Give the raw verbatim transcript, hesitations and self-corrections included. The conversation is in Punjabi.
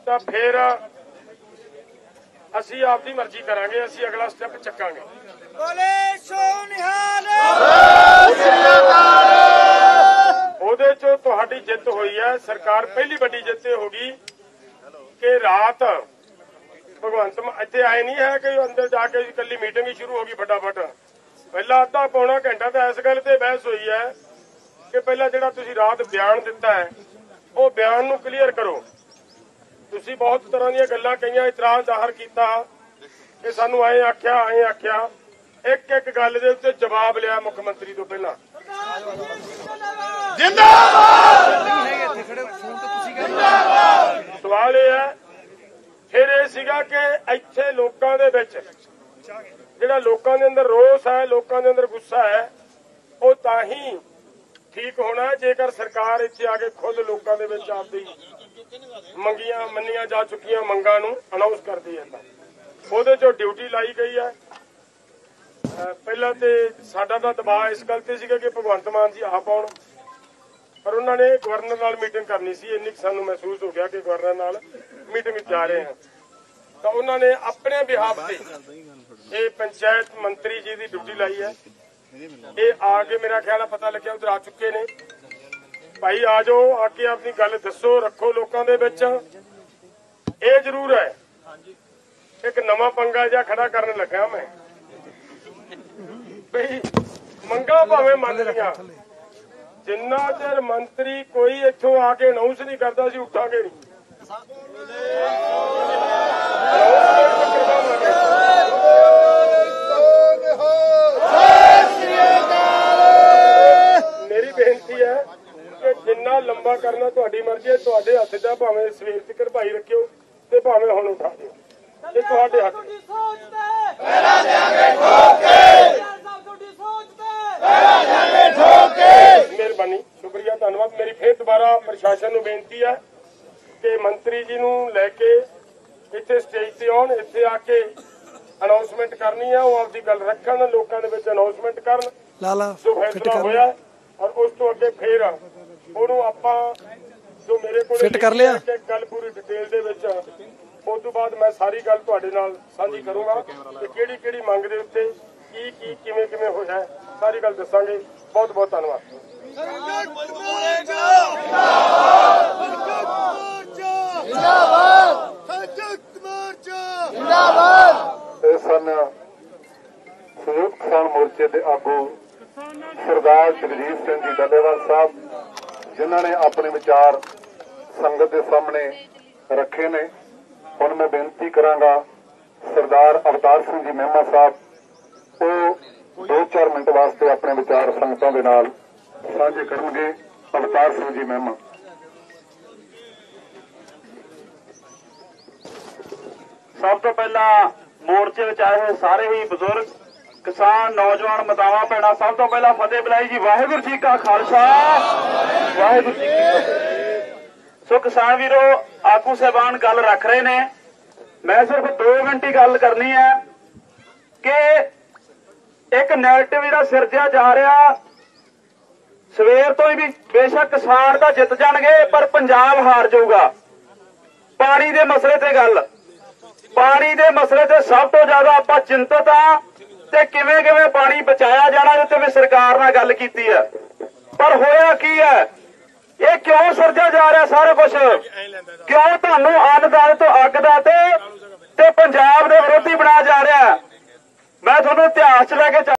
ਤਾਂ ਫਿਰ ਅਸੀਂ ਆਪਦੀ ਮਰਜ਼ੀ ਕਰਾਂਗੇ, ਅਸੀਂ ਅਗਲਾ ਸਟੈਪ ਚੱਕਾਂਗੇ। ਬੋਲੇ ਸੋ ਨਿਹਾਲ। ਉਹਦੇ ਚੋਂ ਤੁਹਾਡੀ ਜਿੱਤ ਹੋਈ ਹੈ। ਸਰਕਾਰ ਪਹਿਲੀ ਵੱਡੀ ਜਿੱਤ ਹੋ ਗਈ ਕਿ ਰਾਤ ਭਗਵੰਤ ਮਾਨ ਇੱਥੇ ਆਏ ਨਹੀਂ ਹੈ ਕਿ ਅੰਦਰ ਜਾ ਕੇ ਇਕੱਲੀ ਮੀਟਿੰਗ ਹੀ ਸ਼ੁਰੂ ਹੋ ਗਈ ਫਟਾਫਟ। ਪਹਿਲਾਂ ਅੱਧਾ ਪੌਣਾ ਘੰਟਾ ਤਾਂ ਇਸ ਗੱਲ ਤੇ ਬਹਿਸ ਹੋਈ ਹੈ ਕਿ ਪਹਿਲਾਂ ਜਿਹੜਾ ਤੁਸੀਂ ਰਾਤ ਬਿਆਨ ਦਿੱਤਾ ਹੈ ਉਹ ਬਿਆਨ ਨੂੰ ਕਲੀਅਰ ਕਰੋ। ਤੁਸੀਂ ਬਹੁਤ ਤਰ੍ਹਾਂ ਦੀਆਂ ਗੱਲਾਂ ਕਹੀਆਂ, ਇਤਰਾਜ਼ ਜ਼ਾਹਰ ਕੀਤਾ ਕਿ ਸਾਨੂੰ ਐਂ ਆਖਿਆ ਐਂ ਆਖਿਆ। ਇੱਕ ਇੱਕ ਗੱਲ ਦੇ ਉੱਤੇ ਜਵਾਬ ਲਿਆ ਮੁੱਖ ਮੰਤਰੀ ਤੋਂ ਪਹਿਲਾਂ। ਸਵਾਲ ਇਹ ਹੈ ਫਿਰ ਇਹ ਸੀਗਾ ਕਿ ਇੱਥੇ ਲੋਕਾਂ ਦੇ ਵਿੱਚ ਜਿਹੜਾ ਲੋਕਾਂ ਦੇ ਅੰਦਰ ਰੋਸ ਹੈ, ਲੋਕਾਂ ਦੇ ਅੰਦਰ ਗੁੱਸਾ ਹੈ, ਉਹ ਤਾਂ ਹੀ ਠੀਕ ਹੋਣਾ ਜੇਕਰ ਸਰਕਾਰ ਇੱਥੇ ਆ ਕੇ ਖੁਦ ਲੋਕਾਂ ਦੇ ਵਿੱਚ ਆਪਦੀ ਮੰਗੀਆਂ ਮੰਨੀਆਂ ਜਾ ਚੁੱਕੀਆਂ ਮੰਗਾਂ ਨੂੰ ਅਨਾਉਂਸ ਕਰਦੀ ਹੈ। ਤਾਂ ਉਹਦੇ ਚੋਂ ਡਿਊਟੀ ਲਾਈ ਗਈ ਹੈ। ਪਹਿਲਾਂ ਤੇ ਸਾਡਾ ਤਾਂ ਦਬਾਅ ਇਸ ਗੱਲ ਤੇ ਸੀਗਾ ਕਿ ਭਗਵੰਤ ਮਾਨ ਜੀ ਆਪ ਆਉਣ, ਪਰ ਉਹਨਾਂ ਨੇ ਗਵਰਨਰ ਨਾਲ ਮੀਟਿੰਗ ਕਰਨੀ ਸੀ। ਇੰਨੀ ਸਾਨੂੰ ਮਹਿਸੂਸ ਹੋ ਗਿਆ ਕਿ ਗਵਰਨਰ ਨਾਲ ਮੀਟਿੰਗ ਜਾ ਰਹੇ ਹਾਂ, ਤਾਂ ਉਹਨਾਂ ਨੇ ਆਪਣੇ ਬਿਹਾਫ ਤੇ ਇਹ ਪੰਚਾਇਤ ਮੰਤਰੀ ਜੀ ਦੀ ਡਿਊਟੀ ਲਾਈ ਹੈ। ਇਹ ਆ ਕੇ ਮੇਰਾ ਖਿਆਲ ਹੈ ਪਤਾ ਲੱਗਿਆ ਉਧਰ ਆ ਚੁੱਕੇ ਨੇ। ਭਾਈ ਆ ਜਾਓ, ਆ ਕੇ ਆਪਣੀ ਗੱਲ ਦੱਸੋ, ਰੱਖੋ ਲੋਕਾਂ ਦੇ ਵਿੱਚ। ਇਹ ਜ਼ਰੂਰ ਹੈ ਇੱਕ ਨਵਾਂ ਪੰਗਾ ਜਿਹਾ ਖੜਾ ਕਰਨ ਲੱਗਾ ਮੈਂ ਬਈ ਮੰਗਾਂ ਭਾਵੇਂ ਮੰਨ ਲਈਆਂ, ਜਿੰਨਾ ਚਿਰ ਮੰਤਰੀ ਕੋਈ ਇੱਥੋਂ ਆ ਕੇ ਅਨਾਉਂਸ ਨਹੀਂ ਕਰਦਾ ਸੀ ਉੱਠਾਂਗੇ ਨਹੀਂ। ਮੇਰੀ ਬੇਨਤੀ ਹੈ ਕਿ ਜਿੰਨਾ ਲੰਬਾ ਕਰਨਾ ਤੁਹਾਡੀ ਮਰਜ਼ੀ ਹੈ, ਤੁਹਾਡੇ ਹੱਥ ਦਾ, ਭਾਵੇਂ ਸਵੇਰ ਤੱਕ ਭਾਈ ਰੱਖਿਓ ਤੇ ਭਾਵੇਂ ਹੁਣ ਉਠਾ ਦਿਓ, ਇਹ ਤੁਹਾਡੇ ਹੱਥ। ਮਿਹਰਬਾਨੀ, ਸ਼ੁਕਰੀਆ, ਧੰਨਵਾਦ। ਮੇਰੀ ਫਿਰ ਦੁਬਾਰਾ ਪ੍ਰਸ਼ਾਸਨ ਨੂੰ ਬੇਨਤੀ ਹੈ ਕਿ ਮੰਤਰੀ ਜੀ ਨੂੰ ਲੈ ਕੇ ਇੱਥੇ ਸਟੇਜ ਤੇ ਆਉਣ, ਇੱਥੇ ਆ ਕੇ ਅਨਾਉਂਸਮੈਂਟ ਕਰਨੀ ਹੈ, ਉਹ ਆਪਦੀ ਗੱਲ ਰੱਖਣ, ਲੋਕਾਂ ਦੇ ਵਿੱਚ ਅਨਾਉਂਸਮੈਂਟ ਕਰਨ ਜੋ ਫੈਸਲਾ ਹੋਇਆ, ਔਰ ਉਸ ਤੋਂ ਅੱਗੇ ਫੇਰ ਉਹਨੂੰ ਆਪਾਂ ਜੋ ਮੇਰੇ ਕੋਲ ਫਿੱਟ ਕਰ ਲਿਆ ਗੱਲ ਪੂਰੀ ਡਿਟੇਲ ਦੇ ਵਿੱਚ। ਉਸ ਤੋਂ ਬਾਅਦ ਮੈਂ ਸਾਰੀ ਗੱਲ ਤੁਹਾਡੇ ਨਾਲ ਸਾਂਝੀ ਕਰੂੰਗਾ ਕਿ ਕਿਹੜੀ ਕਿਹੜੀ ਮੰਗ ਦੇ ਉੱਤੇ ਕੀ ਕੀ ਕਿਵੇਂ ਕਿਵੇਂ ਹੋਇਆ, ਸਾਰੀ ਗੱਲ ਦੱਸਾਂਗੇ। ਬਹੁਤ ਬਹੁਤ ਧੰਨਵਾਦ। ਇਹ ਸਨ ਸੰਯੁਕਤ ਕਿਸਾਨ ਮੋਰਚੇ ਦੇ ਆਗੂ ਸਰਦਾਰ ਜਗਜੀਤ ਸਿੰਘ ਜੀ ਡੱਲੇਵਾਲ ਸਾਹਿਬ, ਜਿਨ੍ਹਾਂ ਨੇ ਆਪਣੇ ਵਿਚਾਰ ਸੰਗਤ ਦੇ ਸਾਹਮਣੇ ਰੱਖੇ ਨੇ। ਹੁਣ ਮੈਂ ਬੇਨਤੀ ਕਰਾਂਗਾ ਸਰਦਾਰ ਅਵਤਾਰ ਸਿੰਘ ਜੀ ਮਹਿਮਾ ਸਾਹਿਬ, ਉਹ ਦੋ ਚਾਰ ਮਿੰਟ ਵਾਸਤੇ ਆਪਣੇ ਵਿਚਾਰ ਸੰਗਤਾਂ ਦੇ ਨਾਲ ਸਾਂਝੇ ਕਰਨਗੇ। ਅਵਤਾਰ ਸਿੰਘ ਜੀ ਮਹਿਮਾ। ਸਭ ਤੋਂ ਪਹਿਲਾਂ ਮੋਰਚੇ ਵਿੱਚ ਆਏ ਹੋਏ ਸਾਰੇ ਹੀ ਬਜ਼ੁਰਗ, ਕਿਸਾਨ, ਨੌਜਵਾਨ, ਮਾਤਾਵਾਂ, ਭੈਣਾਂ, ਸਭ ਤੋਂ ਪਹਿਲਾਂ ਫਤਿਹ ਬੁਲਾਈ ਜੀ। ਵਾਹਿਗੁਰੂ ਜੀ ਕਾ ਖਾਲਸਾ, ਵਾਹਿਗੁਰੂ ਜੀ ਕੀ ਫਤਿਹ। ਸੋ ਕਿਸਾਨ ਵੀਰੋ, ਆਗੂ ਸਾਹਿਬਾਨ ਗੱਲ ਰੱਖ ਰਹੇ ਨੇ, ਮੈਂ ਸਿਰਫ ਦੋ ਮਿੰਟ ਹੀ ਗੱਲ ਕਰਨੀ ਹੈ ਕਿ ਇੱਕ ਨੈਰੇਟਿਵ ਜਿਹੜਾ ਸਿਰਜਿਆ ਜਾ ਰਿਹਾ, ਸਵੇਰ ਤੋਂ ਹੀ ਵੀ ਬੇਸ਼ੱਕ ਕਿਸਾਨ ਤਾਂ ਜਿੱਤ ਜਾਣਗੇ ਪਰ ਪੰਜਾਬ ਹਾਰ ਜਾਊਗਾ। ਪਾਣੀ ਦੇ ਮਸਲੇ ਤੇ ਗੱਲ, ਪਾਣੀ ਦੇ ਮਸਲੇ ਤੇ ਸਭ ਤੋਂ ਜ਼ਿਆਦਾ ਆਪਾਂ ਚਿੰਤਤ ਆ ਤੇ ਕਿਵੇਂ ਕਿਵੇਂ ਪਾਣੀ ਬਚਾਇਆ ਜਾਣਾ, ਜਿੱਥੇ ਵੀ ਸਰਕਾਰ ਨਾਲ ਗੱਲ ਕੀਤੀ ਹੈ। ਪਰ ਹੋਇਆ ਕੀ ਹੈ, ਇਹ ਕਿਉਂ ਸਿਰਜਿਆ ਜਾ ਰਿਹਾ ਸਾਰਾ ਕੁਝ? ਕਿਉਂ ਤੁਹਾਨੂੰ ਅੰਨਦਾਤੇ ਤੋਂ ਅੱਗ ਦਾ ਤੇ ਪੰਜਾਬ ਦੇ ਵਿਰੋਧੀ ਬਣਾਇਆ ਜਾ ਰਿਹਾ? ਮੈਂ ਤੁਹਾਨੂੰ ਇਤਿਹਾਸ ਚ ਲੈ ਕੇ